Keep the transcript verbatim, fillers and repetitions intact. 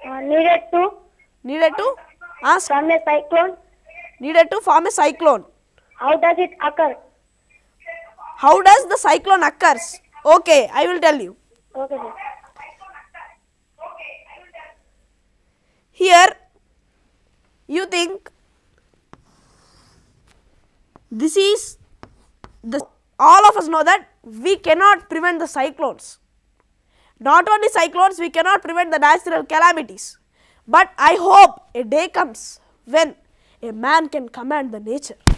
Uh, needed to Needed to ask. from a cyclone. Needed to form a cyclone. How does it occur? How does the cyclone occurs? Okay, I will tell you. Okay, sir. Here you think this is the, all of us know that we cannot prevent the cyclones. Not only cyclones, we cannot prevent the natural calamities. But I hope a day comes when a man can command the nature.